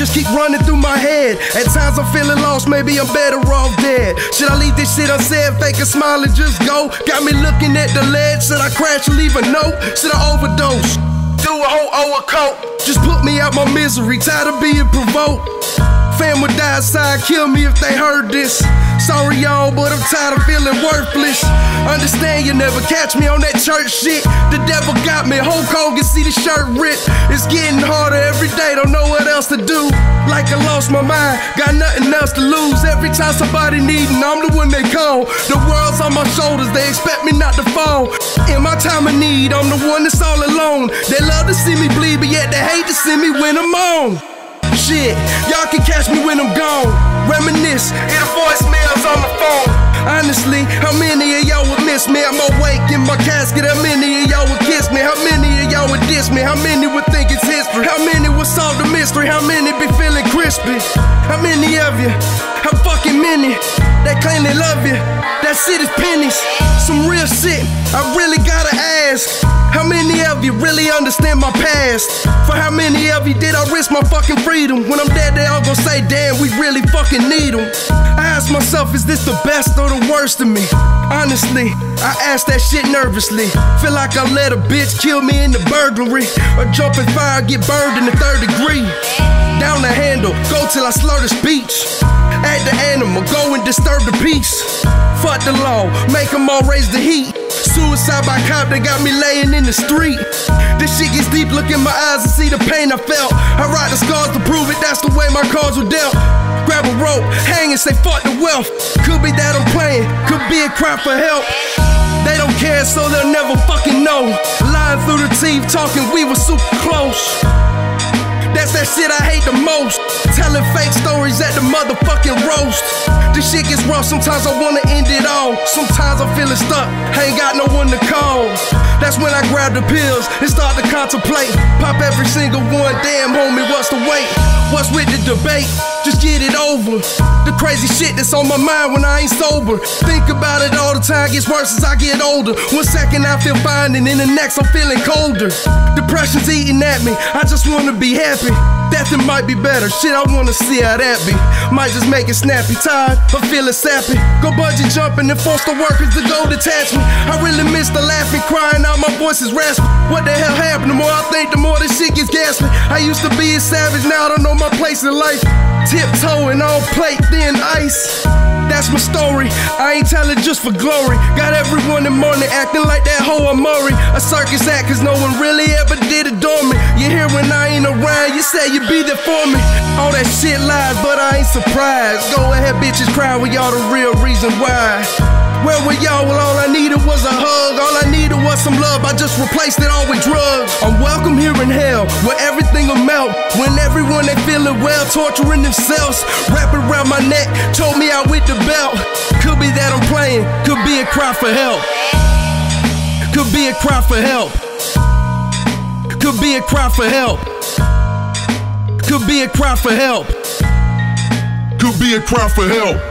just keep running through my head. At times I'm feeling lost, maybe I'm better off dead. Should I leave this shit unsaid, fake a smile and just go? Got me looking at the ledge, should I crash and leave a note? Should I overdose? Do a whole a coat? Just put me out my misery, tired of being provoked. Fam would die outside, kill me if they heard this. Sorry y'all, but I'm tired of feeling worthless. Understand you never catch me on that church shit. The devil got me, Hulk Hogan, see the shirt ripped. It's getting harder every day, don't know what else to do. Like I lost my mind, got nothing else to lose. Every time somebody needin', I'm the one they call. The world's on my shoulders, they expect me not to fall. In my time of need, I'm the one that's all alone. They love to see me bleed, but yet they hate to see me when I'm on. Shit, y'all can catch me when I'm gone. Reminisce, hear the voicemails on the phone. Honestly, how many of y'all would miss me? I'm awake in my casket. How many of y'all would kiss me? How many of y'all would diss me? How many would think it's history? How many would solve the mystery? How many be feeling crispy? How many of you? How fucking many that claim they love you? That shit is pennies. Some real shit, I really gotta ask. How many of you really understand my past? For how many of you did I risk my fucking freedom? When I'm dead, they all gon' say, damn, we really fucking need them. I ask myself, is this the best or the worst of me? Honestly, I ask that shit nervously. Feel like I let a bitch kill me in the burglary, or jump in fire, get burned in the 3rd degree. Down the handle, go till I slur the speech. Act the animal, go and disturb the peace. Fuck the law, make them all raise the heat. Suicide by cop, they got me laying in the street. This shit gets deep, look in my eyes and see the pain I felt. I write the scars to prove it, that's the way my cards were dealt. Grab a rope, hang and say fuck the wealth. Could be that I'm playing, could be a cry for help. They don't care, so they'll never fucking know. Lying through the teeth, talking we were super close. That's that shit I hate the most. Telling fake stories at the motherfucking roast. This shit gets rough, sometimes I wanna end it all. Sometimes I'm feeling stuck, I ain't got no one to call. That's when I grab the pills and start to contemplate. Pop every single one, damn homie, what's the wait? What's with the debate? Just get it over. The crazy shit that's on my mind when I ain't sober. Think about it all the time, gets worse as I get older. One second I feel fine and in the next I'm feeling colder. Depression's eating at me, I just wanna be happy. Death it might be better, shit I wanna see how that be. Might just make it snappy, tired but feeling sappy. Go bungee jumping and force the workers to go detach me. I really miss the laughing, crying out, my voice is raspy. What the hell happened? The more I think, the more this shit gets ghastly. I used to be a savage, now I don't know my place in life. Tiptoeing on plate, thin ice. That's my story, I ain't telling just for glory. Got everyone in morning acting like that hoe I'm Murray. A circus act cause no one really ever did adore me. You hear when I ain't around, you say you be there for me. All that shit lies, but I ain't surprised. Go ahead bitches cry, we all the real reason why. Where were y'all? Well, all I needed was a hug. All I needed was some love, I just replaced it all with drugs. I'm welcome here in hell, where everything will melt. When everyone ain't feeling well, torturing themselves. Wrapping around my neck, told me out with the belt. Could be that I'm playing, could be a cry for help. Could be a cry for help. Could be a cry for help. Could be a cry for help. Could be a cry for help.